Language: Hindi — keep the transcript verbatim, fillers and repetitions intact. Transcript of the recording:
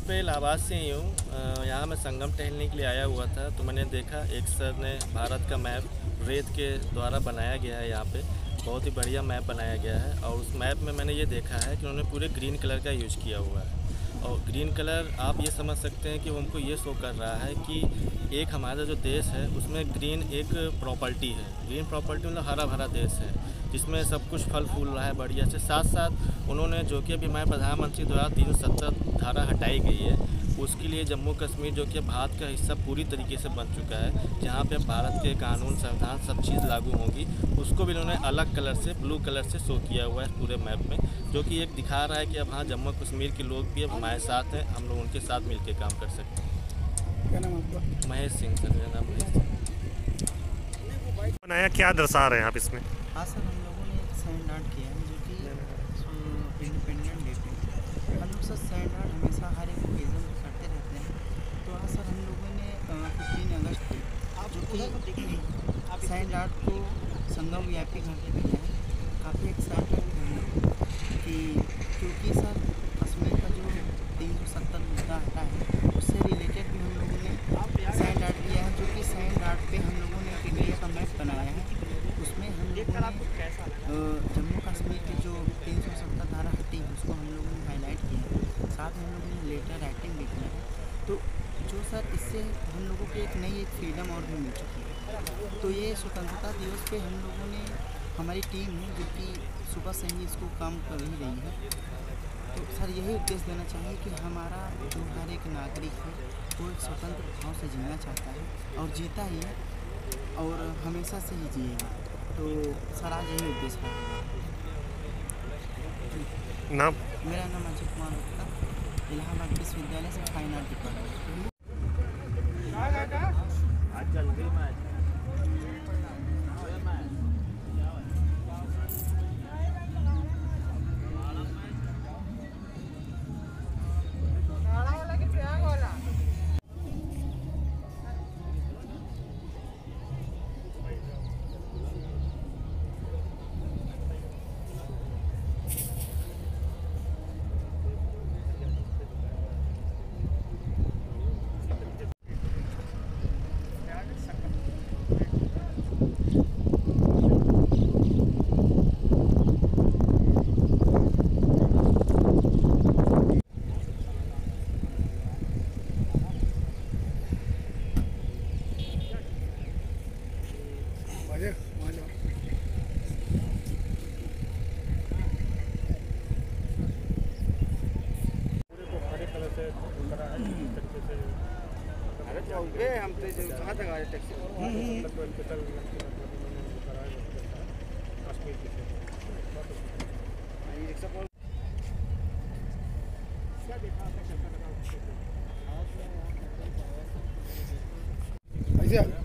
पे इलाहाबाद से ही हूँ। यहाँ मैं संगम टहलने के लिए आया हुआ था, तो मैंने देखा एक सर ने भारत का मैप रेत के द्वारा बनाया गया है। यहाँ पे बहुत ही बढ़िया मैप बनाया गया है और उस मैप में मैंने ये देखा है कि उन्होंने पूरे ग्रीन कलर का यूज किया हुआ है। और ग्रीन कलर आप ये समझ सकते हैं कि वो हमको ये शो कर रहा है कि एक हमारा जो देश है उसमें ग्रीन एक प्रॉपर्टी है। ग्रीन प्रॉपर्टी मतलब हरा भरा देश है जिसमें सब कुछ फल फूल रहा है बढ़िया से। साथ साथ उन्होंने जो कि अभी हमारे प्रधानमंत्री द्वारा तीन सौ सत्तर धारा हटाई गई है, उसके लिए जम्मू कश्मीर जो कि भारत का हिस्सा पूरी तरीके से बन चुका है, जहाँ पे भारत के कानून संविधान सब चीज़ लागू होगी, उसको भी उन्होंने अलग कलर से ब्लू कलर से शो किया हुआ है पूरे मैप में, जो कि एक दिखा रहा है कि अब हाँ जम्मू कश्मीर के लोग भी अब हमारे साथ हैं, हम लोग उनके साथ मिल के काम कर सकते हैं। क्या नाम आपका? महेश सिंह सर, मेरा नाम महेश सिंह। बनाया क्या दर्शा रहे हैं आप इसमें? हाँ सर, हम लोगों ने एक सैंड आर्ट किया है जो कि इंडिपेंडेंट डे पे हम लोग सर सैंड आर्ट हमेशा हर एक ओकेजन पे करते रहते हैं। तो आज सर हम लोगों ने फिफ्टीन अगस्त पे जो कि सैंड आर्ट को संगम वी आई पी घाट पे किया है। काफ़ी एक्साइटेड भी हम लोग कि क्योंकि सर कश्मीर का जो तीन सौ सत्तर मुद्दा आता है उससे रिलेटेड भी हम लोगों ने सैंड आर्ट किया है, जो कि सैंड आर्ट पे हम लोगों ने एक इंडिया का मैप बनाया है। उसमें हम लोगों ने जम्मू कश्मीर की जो तीन सौ सत्तर धारा हटी है उसको हम लोगों ने हाईलाइट किया है, साथ में हम लोगों ने लेटर राइटिंग भी किया है। तो जो सर इससे हम लोगों को एक नई एक फ्रीडम और भी मिल चुकी है। तो ये स्वतंत्रता दिवस पे हम लोगों ने हमारी टीम है जो कि सुबह से ही इसको काम कर ही रही है। तो सर यही उद्देश्य देना चाहिए कि हमारा जो हर एक नागरिक है वो एक स्वतंत्र भाव से जीना चाहता है और जीता ही है और हमेशा से ही जिएगा। तो सर आज यही उद्देश्य है। नाम? मेरा नाम अजय कुमार गुप्ता, इलाहाबाद विश्वविद्यालय से फाइन आर्ट डिपार्टमेंट। अरे हम तो कहाँ तक आए टैक्सी ऐसे